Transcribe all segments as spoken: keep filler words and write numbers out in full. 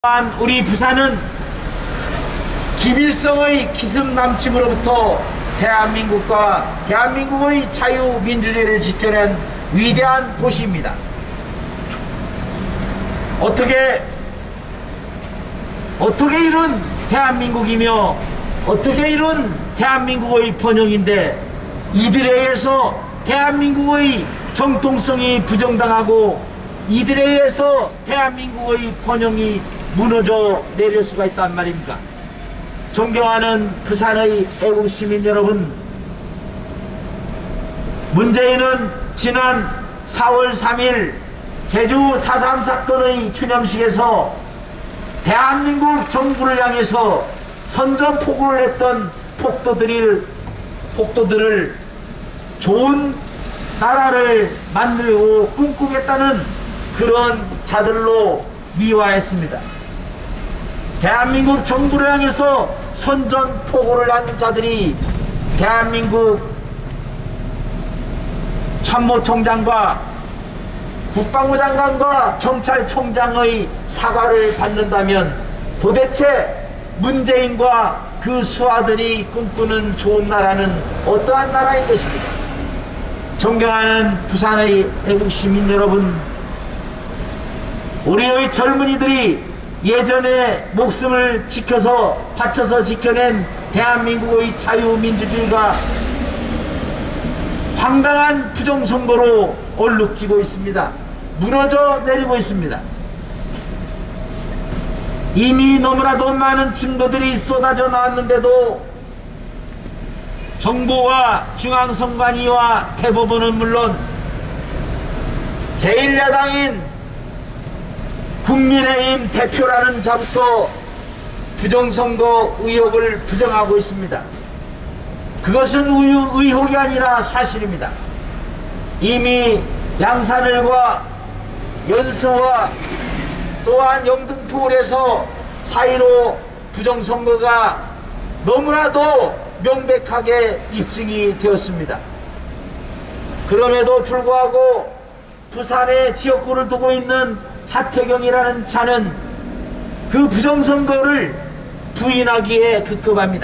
또한 우리 부산은 김일성의 기습남침으로부터 대한민국과 대한민국의 자유민주주의를 지켜낸 위대한 도시입니다. 어떻게 어떻게 이룬 대한민국이며 어떻게 이룬 대한민국의 번영인데 이들에 의해서 대한민국의 정통성이 부정당하고 이들에 의해서 대한민국의 번영이 무너져 내릴 수가 있단 말입니까? 존경하는 부산의 애국시민 여러분, 문재인은 지난 사월 삼일 제주 사 삼 사건의 추념식에서 대한민국 정부를 향해서 선전포고를 했던 폭도들을, 폭도들을 좋은 나라를 만들고 꿈꾸겠다는 그런 자들로 미화했습니다. 대한민국 정부를 향해서 선전포고를 한 자들이 대한민국 참모총장과 국방부 장관과 경찰청장의 사과를 받는다면 도대체 문재인과 그 수하들이 꿈꾸는 좋은 나라는 어떠한 나라인 것입니까? 존경하는 부산의 애국시민 여러분, 우리의 젊은이들이 예전에 목숨을 지켜서 바쳐서 지켜낸 대한민국의 자유민주주의가 황당한 부정선거로 얼룩지고 있습니다. 무너져 내리고 있습니다. 이미 너무나도 많은 증거들이 쏟아져 나왔는데도 정부와 중앙선관위와 대법원은 물론 제일 야당인 국민의힘 대표라는 자부터 부정선거 의혹을 부정하고 있습니다. 그것은 의혹이 아니라 사실입니다. 이미 양산을과 연서와 또한 영등포울에서 사이로 부정선거가 너무나도 명백하게 입증이 되었습니다. 그럼에도 불구하고 부산에 지역구를 두고 있는 하태경이라는 자는 그 부정선거를 부인하기에 급급합니다.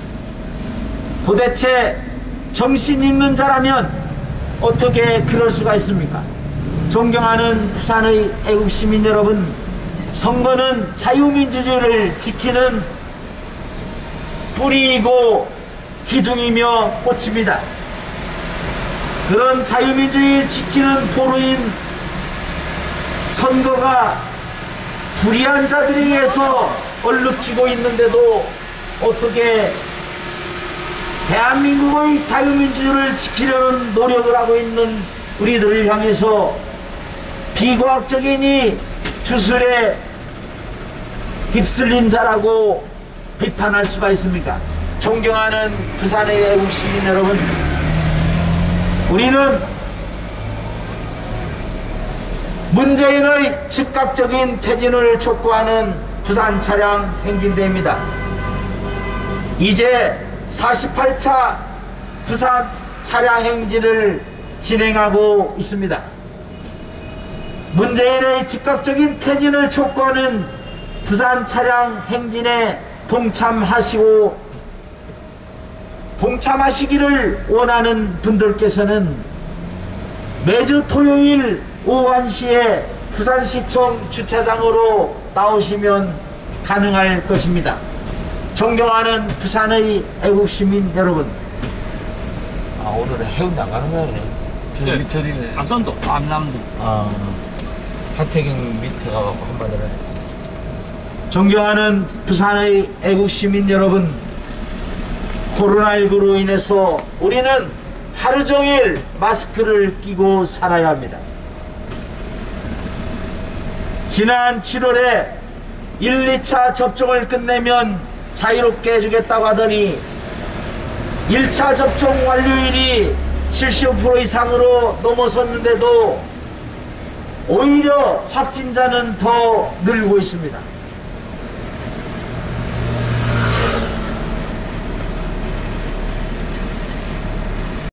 도대체 정신 있는 자라면 어떻게 그럴 수가 있습니까? 존경하는 부산의 애국시민 여러분, 선거는 자유민주주의를 지키는 뿌리이고 기둥이며 꽃입니다. 그런 자유민주주의를 지키는 포로인 선거가 불의한 자들에 의해서 얼룩지고 있는데도 어떻게 대한민국의 자유민주주의를 지키려는 노력을 하고 있는 우리들을 향해서 비과학적이니 주술에 휩쓸린 자라고 비판할 수가 있습니까? 존경하는 부산의 애국시민 여러분, 우리는 문재인의 즉각적인 퇴진을 촉구하는 부산 차량 행진대입니다. 이제 사십팔 차 부산 차량 행진을 진행하고 있습니다. 문재인의 즉각적인 퇴진을 촉구하는 부산 차량 행진에 동참하시고 동참하시기를 원하는 분들께서는 매주 토요일 오후 한 시에 부산시청 주차장으로 나오시면 가능할 것입니다. 존경하는 부산의 애국시민 여러분, 아, 오늘은 해운대 안 가는 거야, 그냥? 저리, 네. 저리네. 안산도, 암남도. 아, 하태경 밑에 가갖고 한마디를 해. 존경하는 부산의 애국시민 여러분, 코로나십구로 인해서 우리는 하루 종일 마스크를 끼고 살아야 합니다. 지난 칠월에 일, 이 차 접종을 끝내면 자유롭게 해주겠다고 하더니 일 차 접종 완료율이 칠십오 퍼센트 이상으로 넘어섰는데도 오히려 확진자는 더 늘고 있습니다.